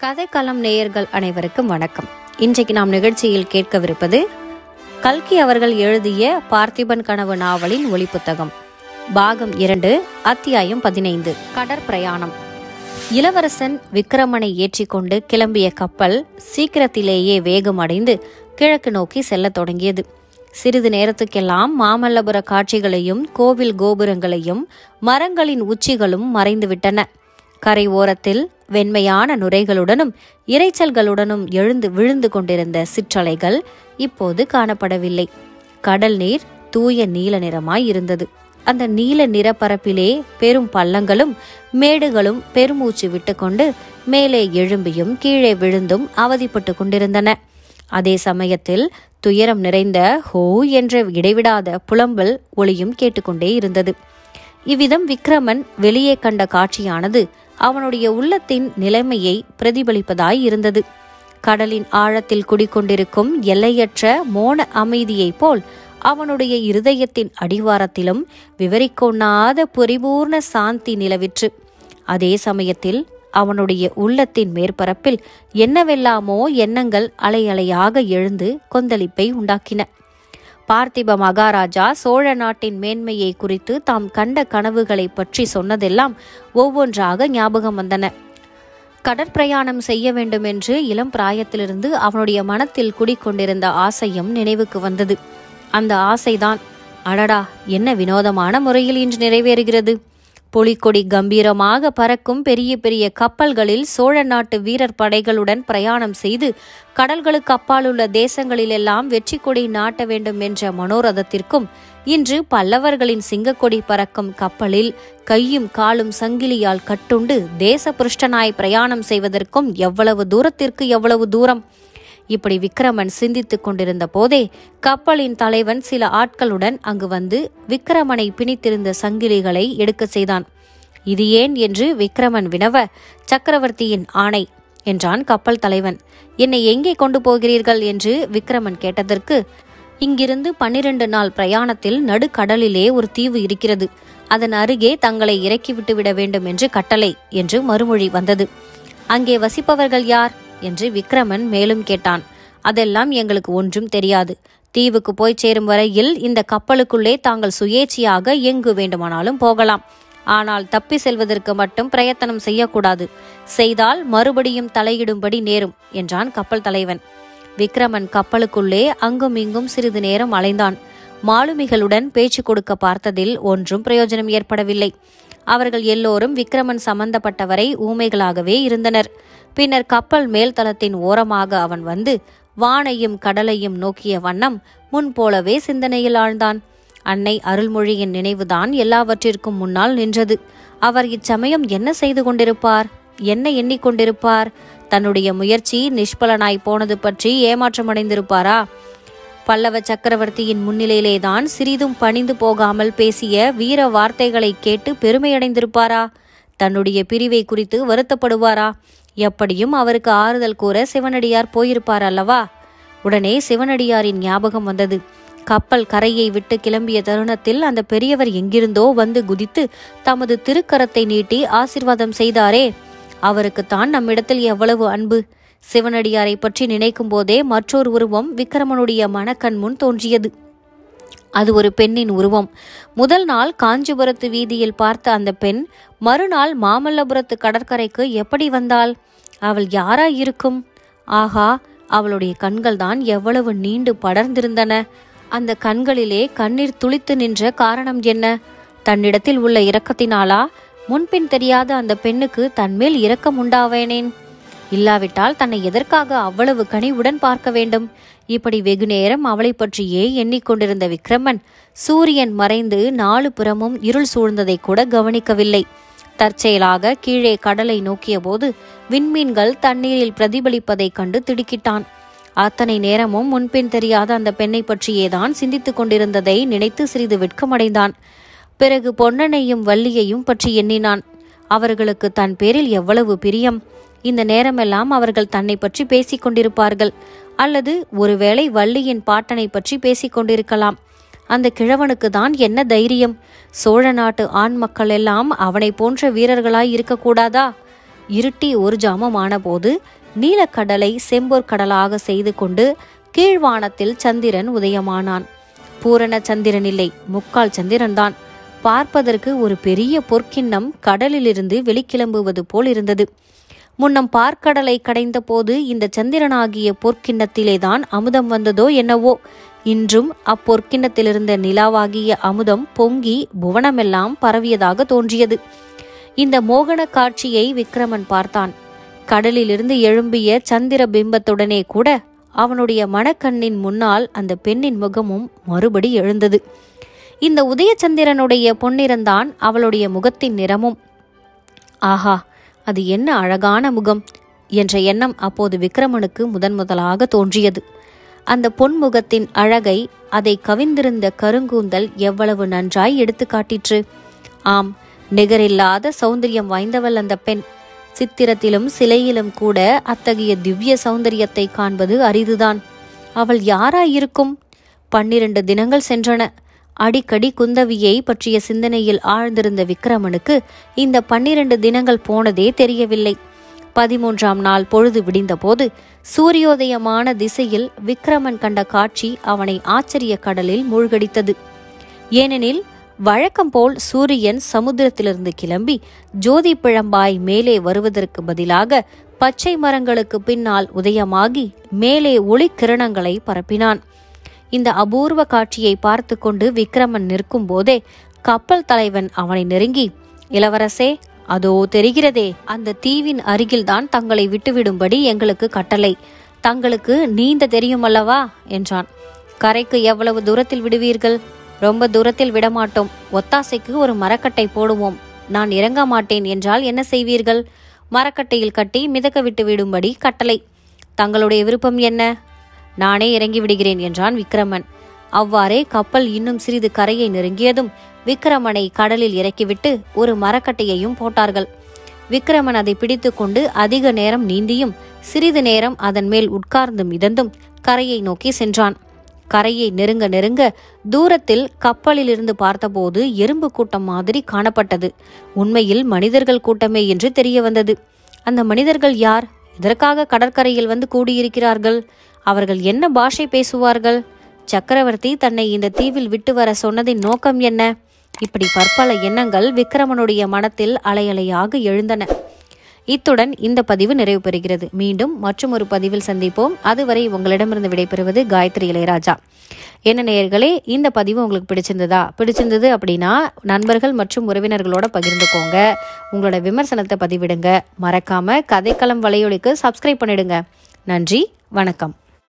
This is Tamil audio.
கதைக்களம் நேயர்கள் அனைவருக்கும் வணக்கம். இன்றைக்கு நாம் நிகழ்ச்சியில் கேட்கவிருப்பது கல்கி அவர்கள் எழுதிய பார்த்திபன் கனவு நாவலின் ஒலிப்புத்தகம் பாகம் 2, அத்தியாயம் 15, கடற்பிரயாணம். இளவரசன் விக்கிரமனை ஏற்றிக்கொண்டு கிளம்பிய கப்பல் சீக்கிரத்திலேயே வேகமடைந்து கிழக்கு நோக்கி செல்ல தொடங்கியது. சிறிது நேரத்துக்கெல்லாம் மாமல்லபுர காட்சிகளையும் கோவில் கோபுரங்களையும் மரங்களின் உச்சிகளும் மறைந்துவிட்டன. கரை ஓரத்தில் வெண்மையான நுரைகளுடனும் இரைச்சல்களுடனும் எழுந்து விழுந்து கொண்டிருந்த சிற்றலைகள் இப்போது காணப்படவில்லை. கடல் நீர் தூய நீல நிறமாய் இருந்தது. அந்த நீல நிறப்பரப்பிலே பெரும் பள்ளங்களும் மேடுகளும் பெருமூச்சு விட்டுக்கொண்டு மேலே எழும்பியும் கீழே விழுந்தும் அவதிப்பட்டு கொண்டிருந்தன. அதே சமயத்தில் துயரம் நிறைந்த ஹோ என்ற இடைவிடாத புலம்பல் ஒளியும் கேட்டுக்கொண்டே இருந்தது. இவ்விதம் விக்கிரமன் வெளியே கண்ட காட்சியானது அவனுடைய உள்ளத்தின் நிலைமையை பிரதிபலிப்பதாய் இருந்தது. கடலின் ஆழத்தில் குடிக்கொண்டிருக்கும் எல்லையற்ற மோன அமைதியைப் போல் அவனுடைய இருதயத்தின் அடிவாரத்திலும் விவரிக்கொண்ணாத பரிபூர்ண சாந்தி நிலவிற்று. அதே சமயத்தில் அவனுடைய உள்ளத்தின் மேற்பரப்பில் என்னவெல்லாமோ எண்ணங்கள் அலையலையாக எழுந்து கொந்தளிப்பை உண்டாக்கின. பார்த்திப மகாராஜா சோழ நாட்டின் மேன்மையை குறித்து தாம் கண்ட கனவுகளை பற்றி சொன்னதெல்லாம் ஒவ்வொன்றாக ஞாபகம் வந்தன. கடற்பிரயாணம் செய்ய வேண்டும் என்று இளம் பிராயத்திலிருந்து அவனுடைய மனத்தில் குடிக்கொண்டிருந்த ஆசையும் நினைவுக்கு வந்தது. அந்த ஆசைதான் அடடா என்ன வினோதமான முறையில் இன்று நிறைவேறுகிறது. புலிக்கொடி கம்பீரமாக பறக்கும் பெரிய பெரிய கப்பல்களில் சோழ நாட்டு வீரர் படைகளுடன் பிரயாணம் செய்து கடல்களுக்கு அப்பாலுள்ள தேசங்களிலெல்லாம் வெற்றி கொடி நாட்ட வேண்டும் என்ற மனோரதத்திற்கும், இன்று பல்லவர்களின் சிங்கக்கொடி பறக்கும் கப்பலில் கையும் காலும் சங்கிலியால் கட்டுண்டு தேச புருஷ்டனாய் பிரயாணம் செய்வதற்கும் எவ்வளவு தூரத்திற்கு எவ்வளவு தூரம். இப்படி விக்கிரமன் சிந்தித்துக் கொண்டிருந்த போதே கப்பலின் தலைவன் சில ஆட்களுடன் அங்கு வந்து விக்கிரமனை பிணித்திருந்த சங்கிலிகளை எடுக்க செய்தான். இது ஏன் என்று விக்கிரமன் வினவ, சக்கரவர்த்தியின் ஆணை என்றான் கப்பல் தலைவன். என்னை எங்கே கொண்டு போகிறீர்கள் என்று விக்கிரமன் கேட்டதற்கு, இங்கிருந்து 12 நாள் பிரயாணத்தில் நடுக்கடலிலே ஒரு தீவு இருக்கிறது, அதன் அருகே தங்களை இறக்கிவிட்டு விட வேண்டும் என்று கட்டளை என்று மறுமொழி வந்தது. அங்கே வசிப்பவர்கள் யார் என்று விக்கிரமன் மேலும் கேட்டான். அதெல்லாம் எங்களுக்கு ஒன்றும் தெரியாது. தீவுக்கு போய் சேரும் வரையில் இந்த கப்பலுக்குள்ளே தாங்கள் சுயேட்சையாக எங்கு வேண்டுமானாலும் போகலாம். ஆனால் தப்பி செல்வதற்கு மட்டும் பிரயத்தனம் செய்யக்கூடாது. செய்தால் மறுபடியும் தலையிடும்படி நேரும் என்றான் கப்பல் தலைவன். விக்கிரமன் கப்பலுக்குள்ளே அங்கும் இங்கும் சிறிது நேரம் அலைந்தான். மாலுமிகளுடன் பேச்சு கொடுக்க பார்த்ததில் ஒன்றும் பிரயோஜனம் ஏற்படவில்லை. அவர்கள் எல்லோரும் விக்கிரமன் சம்பந்தப்பட்டவரை ஊமைகளாகவே இருந்தனர். பின்னர் கப்பல் மேல்தளத்தின் ஓரமாக அவன் வந்து வானையும் கடலையும் நோக்கிய வண்ணம் முன்போலவே சிந்தனையில் ஆழ்ந்தான். அன்னை அருள்மொழியின் நினைவுதான் எல்லாவற்றிற்கும் முன்னால் நின்றது. அவர் இச்சமயம் என்ன செய்து கொண்டிருப்பார்? என்ன எண்ணிக்கொண்டிருப்பார்? தன்னுடைய முயற்சி நிஷ்பலனாய் போனது பற்றி ஏமாற்றமடைந்திருப்பாரா? பல்லவ சக்கரவர்த்தியின் முன்னிலையிலேதான் சிறிதும் பணிந்து போகாமல் பேசிய வீர வார்த்தைகளை கேட்டு பெருமையடைந்திருப்பாரா? தன்னுடைய பிரிவை குறித்து வருத்தப்படுவாரா? எப்படியும் அவருக்கு ஆறுதல் கூற சிவனடியார் போயிருப்பார் அல்லவா? உடனே சிவனடியாரின் ஞாபகம் வந்தது. கப்பல் கரையை விட்டு கிளம்பிய தருணத்தில் அந்த பெரியவர் எங்கிருந்தோ வந்து குதித்து தமது திருக்கரத்தை நீட்டி ஆசீர்வாதம் செய்தாரே, அவருக்குத்தான் நம்மிடத்தில் எவ்வளவு அன்பு! சிவனடியாரை பற்றி நினைக்கும் போதே மற்றொரு உருவம் விக்கிரமனுடைய மனக்கண் முன் தோன்றியது. அது ஒரு பெண்ணின் உருவம். முதல் நாள் காஞ்சிபுரத்து வீதியில் பார்த்த அந்த பெண் மறுநாள் மாமல்லபுரத்து கடற்கரைக்கு எப்படி வந்தாள்? அவள் யாராயிருக்கும்? ஆகா, அவளுடைய கண்கள் தான் எவ்வளவு நீண்டு படர்ந்திருந்தன! அந்த கண்களிலே கண்ணீர் துளித்து நின்ற காரணம் என்ன? தன்னிடத்தில் உள்ள இரக்கத்தினாலா? முன்பின் தெரியாத அந்த பெண்ணுக்கு தன்மேல் இரக்கம் உண்டாவேனேன்? இல்லாவிட்டால் தன்னை எதற்காக அவ்வளவு கனிவுடன் பார்க்க வேண்டும்? இப்படி வெகு நேரம் அவளை பற்றியே எண்ணிக்கொண்டிருந்த விக்கிரமன் சூரியன் மறைந்து 4 புறமும் இருள் சூழ்ந்ததை கூட கவனிக்கவில்லை. தற்செயலாக கீழே கடலை நோக்கிய போது விண்மீன்கள் தண்ணீரில் பிரதிபலிப்பதைக் கண்டு திடுக்கிட்டான். அத்தனை நேரமும் முன்பின் தெரியாத அந்த பெண்ணை பற்றியேதான் சிந்தித்துக் கொண்டிருந்ததை நினைத்து சிறிது வெட்கமடைந்தான். பிறகு பொன்னனையும் வள்ளியையும் பற்றி எண்ணினான். அவர்களுக்கு தன் பேரில் எவ்வளவு பிரியம்! இந்த நேரமெல்லாம் அவர்கள் தன்னை பற்றி பேசிக் கொண்டிருப்பார்கள். அல்லது ஒருவேளை வள்ளியின் பாட்டனை பற்றி பேசிக் கொண்டிருக்கலாம். அந்த கிழவனுக்கு தான் என்ன தைரியம்! சோழ நாட்டு ஆண் மக்கள் எல்லாம் அவனை போன்ற வீரர்களாய் இருக்கக்கூடாதா? இருட்டி ஒரு ஜாமம் ஆனபோது நீலக்கடலை செம்பொற் கடலாக செய்து கொண்டு கீழ்வானத்தில் சந்திரன் உதயமானான். பூரண சந்திரன் இல்லை, முக்கால் சந்திரன்தான். பார்ப்பதற்கு ஒரு பெரிய பொற்கிண்ணம் கடலிலிருந்து வெளிக்கிளம்புவது போல் இருந்தது. முன்னம் பார்க்கடலை கடைந்த போது இந்த சந்திரனாகிய பொற்கிண்ணத்திலேதான் அமுதம் வந்ததோ என்னவோ. இன்றும் அப்பொற்கிண்ணத்திலிருந்த நிலாவாகிய அமுதம் பொங்கி புவனமெல்லாம் பரவியதாக தோன்றியது. இந்த மோகன காட்சியை விக்கிரமன் பார்த்தான். கடலிலிருந்து எழும்பிய சந்திர பிம்பத்துடனே கூட அவனுடைய மனக்கண்ணின் முன்னால் அந்த பெண்ணின் முகமும் மறுபடி எழுந்தது. இந்த உதயச்சந்திரனுடைய பொன்னிறந்தான் அவளுடைய முகத்தின் நிறமும். ஆஹா, அது என்ன அழகான முகம் என்ற எண்ணம் அப்போது விக்கிரமனுக்கு முதலாக தோன்றியது. அந்த பொன்முகத்தின் அழகை, அதை கவிந்திருந்த கருங்கூந்தல் எவ்வளவு நன்றாய் எடுத்து காட்டிற்று. ஆம், நிகரில்லாத சௌந்தரியம் வாய்ந்தவள் அந்த பெண். சித்திரத்திலும் சிலையிலும் கூட அத்தகைய திவ்ய சௌந்தரியத்தை காண்பது அரிதுதான். அவள் யாராயிருக்கும்? 12 தினங்கள் சென்றன. அடிக்கடி குந்தவியை பற்றிய சிந்தனையில் ஆழ்ந்திருந்த விக்கிரமனுக்கு இந்த 12 தினங்கள் போனதே தெரியவில்லை. 13ஆம் நாள் பொழுது விடிந்தபோது சூரியோதயமான திசையில் விக்கிரமன் கண்ட காட்சி அவனை ஆச்சரிய கடலில் மூழ்கடித்தது. ஏனெனில் வழக்கம் போல் சூரியன் சமுத்திரத்திலிருந்து கிளம்பி ஜோதி பிழம்பாய் மேலே வருவதற்கு பதிலாக பச்சை மரங்களுக்கு பின்னால் உதயமாகி மேலே ஒளி கிரணங்களை பரப்பினான். இந்த அபூர்வ காட்சியை பார்த்து கொண்டு விக்கிரமன் நிற்கும் போதே கப்பல் தலைவன் அவனை நெருங்கி, இளவரசே, அதோ தெரிகிறதே, அந்த தீவின் அருகில்தான் தங்களை விட்டுவிடும்படி எங்களுக்கு கட்டளை. தங்களுக்கு நீந்த தெரியுமல்லவா என்றான். கரைக்கு எவ்வளவு தூரத்தில் விடுவீர்கள்? ரொம்ப தூரத்தில் விடமாட்டோம். ஒத்தாசைக்கு ஒரு மரக்கட்டை போடுவோம். நான் இறங்க மாட்டேன் என்றால் என்ன செய்வீர்கள்? மரக்கட்டையில் கட்டி மிதக்க விட்டு விடும்படி கட்டளை. தங்களுடைய விருப்பம் என்ன? நானே இறங்கி விடுகிறேன் என்றான் விக்கிரமன். அவ்வாறே கப்பல் இன்னும் சிறிது கரையை நெருங்கியதும் விக்கிரமனை கடலில் இறக்கிவிட்டு ஒரு மரக்கட்டையையும் போட்டார்கள். விக்கிரமன் அதை பிடித்து கொண்டு அதிக நேரம் நீந்தியும் சிறிது நேரம் அதன் மேல் உட்கார்ந்து மிதந்தும் கரையை நோக்கி சென்றான். கரையை நெருங்க நெருங்க தூரத்தில் கப்பலில் இருந்து பார்த்தபோது எறும்பு கூட்டம் மாதிரி காணப்பட்டது. உண்மையில் மனிதர்கள் கூட்டமே என்று தெரிய வந்தது. அந்த மனிதர்கள் யார்? இதற்காக கடற்கரையில் வந்து கூடியிருக்கிறார்கள்? அவர்கள் என்ன பாஷை பேசுவார்கள்? சக்கரவர்த்தி தன்னை இந்த தீவில் விட்டு வர சொன்னதின் நோக்கம் என்ன? இப்படி பற்பல எண்ணங்கள் விக்கிரமனுடைய மனத்தில் அலையலையாக எழுந்தன. இத்துடன் இந்த பதிவு நிறைவு பெறுகிறது. மீண்டும் மற்றும் ஒரு பதிவில் சந்திப்போம். அதுவரை உங்களிடமிருந்து விடைபெறுவது காயத்ரி இளையராஜா. என்ன நேயர்களே, இந்த பதிவு உங்களுக்கு பிடிச்சிருந்தது அப்படின்னா நண்பர்கள் மற்றும் உறவினர்களோட பகிர்ந்துக்கோங்க. உங்களோட விமர்சனத்தை பதிவிடுங்க. மறக்காம கதைக்களம் வலையொலிக்கு சப்ஸ்கிரைப் பண்ணிடுங்க. நன்றி, வணக்கம்.